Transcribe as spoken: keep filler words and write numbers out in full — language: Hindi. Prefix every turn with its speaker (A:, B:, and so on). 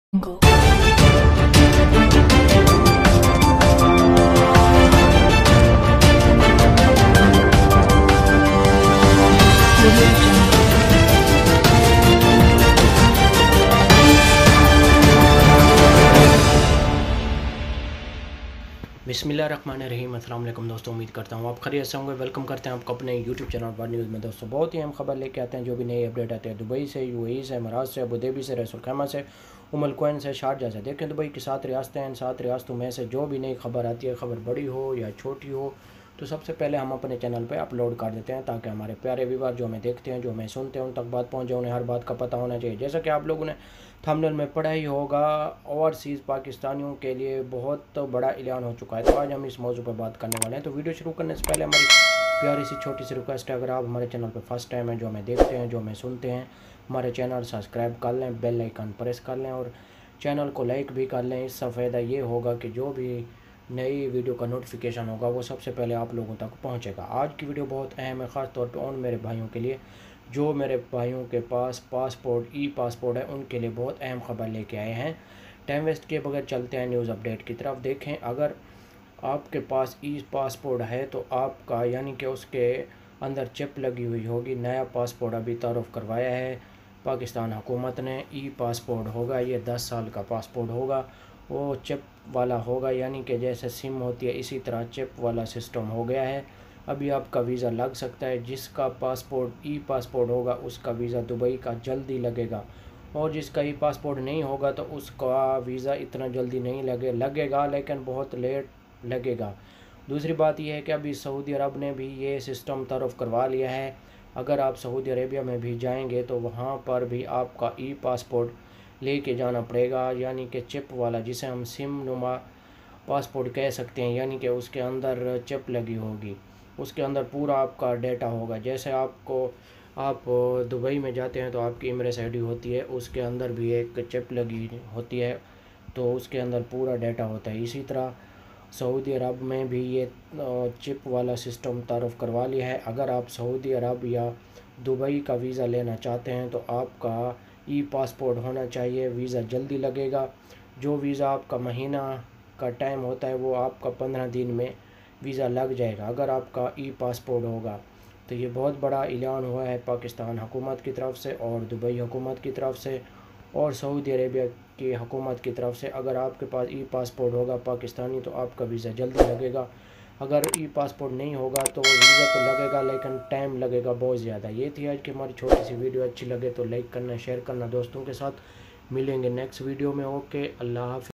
A: बिस्मिल्लाहिर्रहमानिर्रहीम। अस्सलाम वालेकुम दोस्तों, उम्मीद करता हूँ आप खैरियत से होंगे। वेलकम करते हैं आपको अपने यूट्यूब चैनल पर न्यूज़ में। दोस्तों बहुत ही अहम खबर लेके आते हैं। जो भी नई अपडेट आती है दुबई से, यूएई से, इमारात से, अबूधाबी से, रसूल खैमा से, उम्मुल कुवैन से, शारजा से। देखें दुबई की सात रियासतें हैं। सात रियासतों में से जो भी नई खबर आती है, खबर बड़ी हो या छोटी हो, तो सबसे पहले हम अपने चैनल पर अपलोड कर देते हैं, ताकि हमारे प्यारे व्यूअर जो हमें देखते हैं, जो हमें सुनते हैं, उन तक बात पहुँचे। उन्हें हर बात का पता होना चाहिए। जैसा कि आप लोगों ने थंबनेल में पढ़ा ही होगा, ओवरसीज़ पाकिस्तानियों के लिए बहुत तो बड़ा ऐलान हो चुका है। तो आज हम इस मौजू पर बात करने वाले हैं। तो वीडियो शुरू करने से पहले हमारी प्यारी सी छोटी सी रिक्वेस्ट है, अगर आप हमारे चैनल पर फर्स्ट टाइम हैं, जो हमें देखते हैं, जो हमें सुनते हैं, हमारे चैनल सब्सक्राइब कर लें, बेल आइकन प्रेस कर लें और चैनल को लाइक भी कर लें। इससे फ़ायदा ये होगा कि जो भी नई वीडियो का नोटिफिकेशन होगा वो सबसे पहले आप लोगों तक पहुँचेगा। आज की वीडियो बहुत अहम है, ख़ास तौर पर उन मेरे भाइयों के लिए जो मेरे भाइयों के पास पासपोर्ट ई पासपोर्ट है, उनके लिए बहुत अहम खबर लेके आए हैं। टाइम वेस्ट किए बगैर चलते हैं न्यूज़ अपडेट की तरफ। देखें, अगर आपके पास ई पासपोर्ट है तो आपका यानी कि उसके अंदर चिप लगी हुई होगी। नया पासपोर्ट अभी तारुफ करवाया है पाकिस्तान हुकूमत ने। ई पासपोर्ट होगा, ये दस साल का पासपोर्ट होगा, वो चिप वाला होगा, यानी कि जैसे सिम होती है इसी तरह चिप वाला सिस्टम हो गया है। अभी आपका वीज़ा लग सकता है। जिसका पासपोर्ट ई पासपोर्ट होगा उसका वीज़ा दुबई का जल्दी लगेगा, और जिसका ई पासपोर्ट नहीं होगा तो उसका वीज़ा इतना जल्दी नहीं लगे लगेगा लेकिन बहुत लेट लगेगा। दूसरी बात यह है कि अभी सऊदी अरब ने भी ये सिस्टम तारुफ करवा लिया है। अगर आप सऊदी अरेबिया में भी जाएंगे तो वहाँ पर भी आपका ई पासपोर्ट लेके जाना पड़ेगा, यानी कि चिप वाला, जिसे हम सिम नुमा पासपोर्ट कह सकते हैं, यानी कि उसके अंदर चिप लगी होगी, उसके अंदर पूरा आपका डेटा होगा। जैसे आपको आप दुबई में जाते हैं तो आपकी इमरेस आईडी होती है, उसके अंदर भी एक चिप लगी होती है, तो उसके अंदर पूरा डेटा होता है। इसी तरह सऊदी अरब में भी ये चिप वाला सिस्टम तारुफ करवा लिया है। अगर आप सऊदी अरब या दुबई का वीज़ा लेना चाहते हैं तो आपका ई पासपोर्ट होना चाहिए, वीज़ा जल्दी लगेगा। जो वीज़ा आपका महीना का टाइम होता है वो आपका पंद्रह दिन में वीज़ा लग जाएगा अगर आपका ई पासपोर्ट होगा। तो ये बहुत बड़ा ऐलान हुआ है पाकिस्तान हुकूमत की तरफ से और दुबई हुकूमत की तरफ से और सऊदी अरेबिया की हुकूमत की तरफ से। अगर आपके पास ई पासपोर्ट होगा पाकिस्तानी तो आपका वीज़ा जल्दी लगेगा। अगर ई पासपोर्ट नहीं होगा तो वीज़ा तो लगेगा लेकिन टाइम लगेगा बहुत ज़्यादा। ये थी आज की हमारी छोटी सी वीडियो। अच्छी लगे तो लाइक करना, शेयर करना दोस्तों के साथ। मिलेंगे नेक्स्ट वीडियो में। ओके, अल्लाह हाफ़िज़।